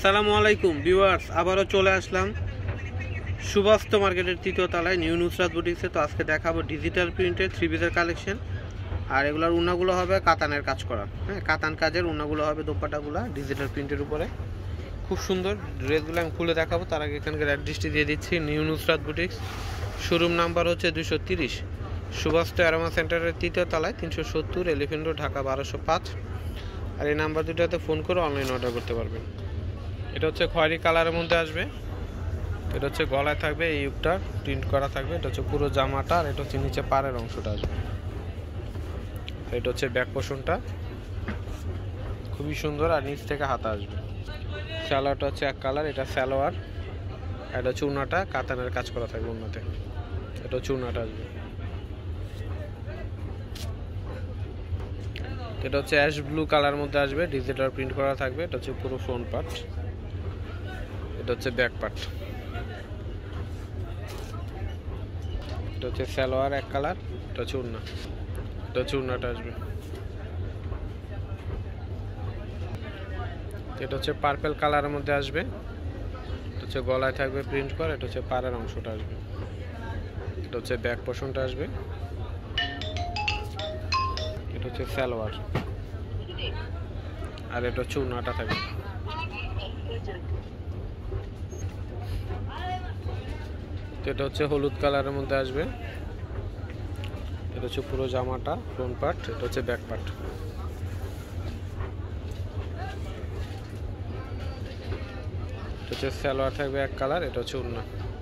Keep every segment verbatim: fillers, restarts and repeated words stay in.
আসসালামু আলাইকুম ভিউয়ার্স, আবারও চলে আসলাম সুভাsto মার্কেটের তৃতীয় তলায় নিউ নুসরাত বুটিক্সে। তো আজকে দেখাবো ডিজিটাল প্রিন্টের থ্রি পিসের কালেকশন। আর এগুলোর উন্নাগুলো হবে কাতানের কাজ করা, হ্যাঁ কাতান কাজের উন্নাগুলো হবে দোপাট্টাগুলো ডিজিটাল প্রিন্টের উপরে। খুব সুন্দর ড্রেসগুলো আমি খুলে দেখাবো, তার আগে এখানকার অ্যাড্রেসটি দিয়ে দিচ্ছি। New Nusrat boutiques, showroom number হচ্ছে দুশো তিরিশ, সুভাsto অ্যারোমা সেন্টারের তৃতীয় তলায়, তিনশো সত্তর এলিফেন্ট রোড, ঢাকা বারোশো পাঁচ। আর এই নাম্বার দুটাতে ফোন করে অনলাইন অর্ডার করতে পারবেন। এটা হচ্ছে খয়েরি কালারের মধ্যে আসবে, এটা হচ্ছে গলায় থাকবে, এই ইউকটা প্রিন্ট করা থাকবে, এটা হচ্ছে পুরো জামাটা, আর এটা হচ্ছে নিচে পাড়ের অংশটা আসবে। আর এটা হচ্ছে ব্যাক পোর্শনটা খুবই সুন্দর, আর নিচ থেকে হাতা আসবে। সালোয়ারটা হচ্ছে এক কালার, এটা সালোয়ার, এটা চুনাটা কাতানের কাজ করা থাকবে ওনাতে, এটা চুনাটা আসবে। এটা হচ্ছে অ্যাশ ব্লু কালার মধ্যে আসবে, ডিজিটাল প্রিন্ট করা থাকবে, এটা হচ্ছে পুরো ফ্রন্ট পার্ট, এটা হচ্ছে ব্যাক পার্ট। এটা হচ্ছে সালোয়ার এক কালার, এটা হচ্ছে ওড়না, এটা হচ্ছে ওড়নাটা আসবে। এটা হচ্ছে পার্পল কালারের মধ্যে আসবে, এটা হচ্ছে গলায় থাকবে প্রিন্ট করা, এটা হচ্ছে পাড়ের অংশটা আসবে, এটা হচ্ছে ব্যাক পোর্শনটা আসবে। এটা হচ্ছে সালোয়ার, আর এটা হচ্ছে ওড়নাটা থাকবে। এটা হচ্ছে হলুদ কালারের মধ্যে আসবে, এটা হচ্ছে পুরো জামাটা ফ্রন্ট পার্ট, এটা হচ্ছে ব্যাক পার্ট। এটা হচ্ছে সালোয়ার থাকবে এক কালার, এটা হচ্ছে ওড়না,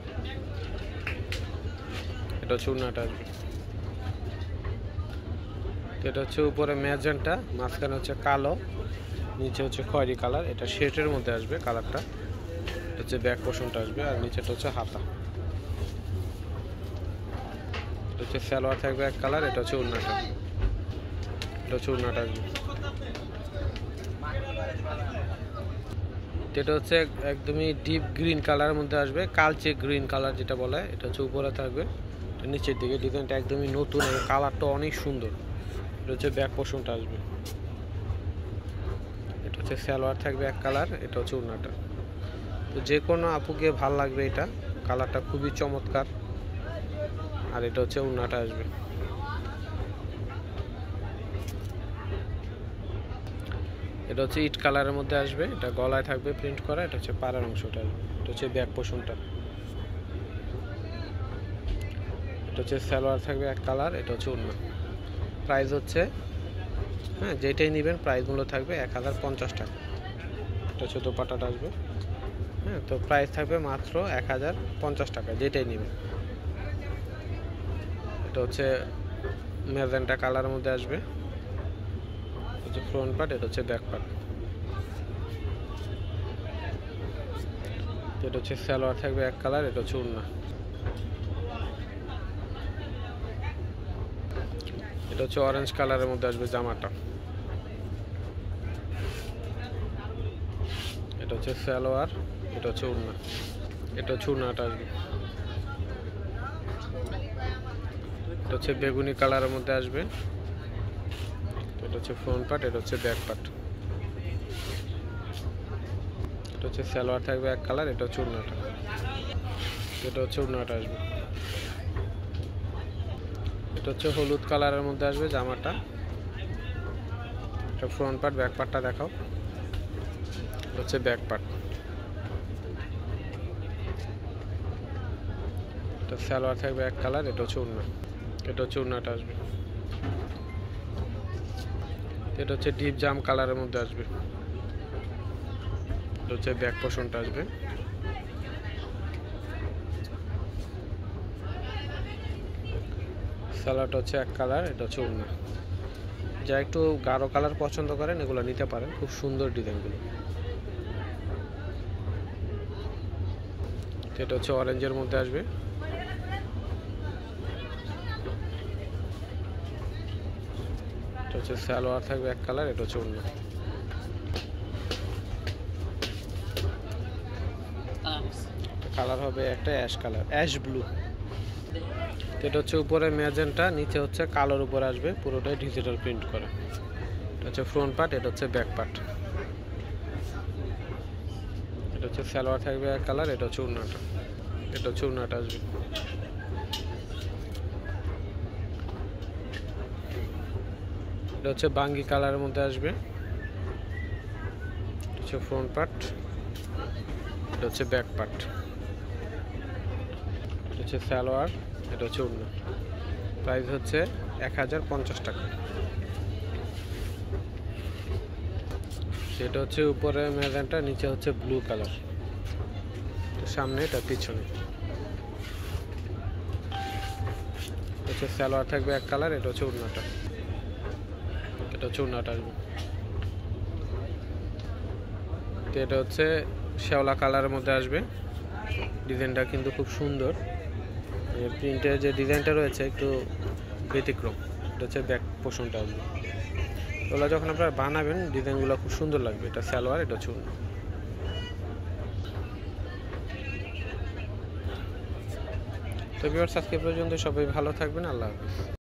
এটা হচ্ছে ওড়নাটা আসবে। এটা হচ্ছে উপরে ম্যাজেন্টা, মাঝখানে হচ্ছে কালো, নিচে হচ্ছে খয়েরি কালার, এটা শেডের মধ্যে আসবে কালারটা। এটা হচ্ছে ব্যাক পোর্শনটা আসবে, আর নিচেটা হচ্ছে হাতা। এটা হচ্ছে সালোয়ার থাকবে এক কালার, এটা হচ্ছে ওড়নাটা, এটা হচ্ছে ওড়নাটা আসবে। এটা হচ্ছে একদমই ডিপ গ্রিন কালারের মধ্যে আসবে, কালচে গ্রিন কালার যেটা বলে, এটা হচ্ছে উপরে থাকবে, নিচের দিকে ডিজাইনটা একদমই নতুন এবং কালারটা অনেক সুন্দর। এটা হচ্ছে ব্যাক পোর্শনটা আসবে, এটা হচ্ছে সালোয়ার থাকবে এক কালার, এটা হচ্ছে ওড়নাটা। তো যে কোনো আপুকে ভাল লাগবে, এটা কালারটা খুবই চমৎকার, আর এটা হচ্ছে ওড়নাটা আসবে। এটা হচ্ছে ইট কালারের মধ্যে আসবে, এটা গলায় থাকবে প্রিন্ট করা, এটা হচ্ছে পাড়ের অংশটা আসবে, এটা হচ্ছে ব্যাক পোর্শনটা। এটা হচ্ছে সালোয়ার থাকবে এক কালার, এটা হচ্ছে ওড়না। প্রাইস হচ্ছে, হ্যাঁ যেটাই নেবেন প্রাইসগুলো থাকবে এক হাজার পঞ্চাশ টাকা। এটা হচ্ছে দোপাট্টাটা আসবে, হ্যাঁ তো প্রাইস থাকবে মাত্র এক হাজার পঞ্চাশ টাকা যেটাই নেবেন। এটা হচ্ছে ম্যাজেন্টা কালারের মধ্যে আসবে, এটা হচ্ছে ফ্রন্ট পার্ট, এটা হচ্ছে ব্যাক পার্ট। এটা হচ্ছে সালোয়ার থাকবে এক কালার, এটা হচ্ছে ওড়না। এটা হচ্ছে অরেঞ্জ কালারের মধ্যে আসবে জামাটা। এটা হচ্ছে সালোয়ার, এটা হচ্ছে ওড়না, এটা হচ্ছে ওড়নাটা আসবে। এটা হচ্ছে বেগুনি কালারের মধ্যে আসবে, এটা হচ্ছে ফ্রন্ট পার্ট, এটা হচ্ছে ব্যাক পার্ট। এটা হচ্ছে সালোয়ার থাকবে এক কালার, এটা হচ্ছে ওড়নাটা, এটা হচ্ছে ওড়নাটা আসবে। এটা হচ্ছে হলুদ কালারের মধ্যে আসবে জামাটা, এটা ফ্রন্ট পার্ট, ব্যাক পার্টটা দেখাও। এটা হচ্ছে ব্যাক পার্ট। এটা সালোয়ার থাকবে এক কালার, এটা হচ্ছে ওড়না, এটা হচ্ছে ওড়নাটা আসবে। এটা হচ্ছে ডিপ জাম কালারের মধ্যে আসবে, এটা হচ্ছে ব্যাক পোর্শনটা আসবে। সালোয়ারটা হচ্ছে এক কালার, এটা হচ্ছে ওড়না। যা একটু গাঢ় কালার পছন্দ করেন এগুলো নিতে পারেন, খুব সুন্দর ডিজাইনগুলো। এটা হচ্ছে অরেঞ্জের মধ্যে আসবে, এটা হচ্ছে সালোয়ার থাকবে এক কালার, এটা হচ্ছে ওড়না। কালার হবে একটা অ্যাশ কালার, অ্যাশ ব্লু। এটা হচ্ছে উপরে ম্যাজেন্টা, নিচে হচ্ছে কালোর উপর আসবে, পুরোটাই ডিজিটাল প্রিন্ট করা। এটা হচ্ছে ফ্রন্ট পার্ট, এটা হচ্ছে ব্যাক পার্ট। এটা হচ্ছে সালোয়ার থাকবে এক কালার, এটা হচ্ছে ওড়নাটা, এটা হচ্ছে ওড়নাটা আসবে। এটা হচ্ছে বাঙ্গি কালারের মধ্যে আসবে, এটা হচ্ছে ফ্রন্ট পার্ট, এটা হচ্ছে ব্যাক পার্ট, এটা হচ্ছে সালোয়ার, এটা হচ্ছে ওড়না। প্রাইস হচ্ছে এক হাজার পঞ্চাশ টাকা। এটা হচ্ছে উপরে ম্যাজেন্টা, নিচে হচ্ছে ব্লু কালার, সামনে এটা পিছনে। হচ্ছে সালোয়ার থাকবে এক কালার, এটা হচ্ছে ওড়নাটা, এটা হচ্ছে ওড়নাটা আসবে। তো এটা হচ্ছে শ্যাওলা কালারের মধ্যে আসবে, ডিজাইনটা কিন্তু খুব সুন্দর। প্রিন্টের যে ডিজাইনটা রয়েছে একটু ব্যতিক্রম। এটা হচ্ছে ব্যাক পোর্শনটা আসবে। ওগুলো যখন আপনারা বানাবেন ডিজাইনগুলো খুব সুন্দর লাগবে। এটা সালোয়ার, এটা হচ্ছে ওড়না। তো ভিউয়ার্স আজকে পর্যন্ত সবাই ভালো থাকবেন, আল্লাহ হাফেজ।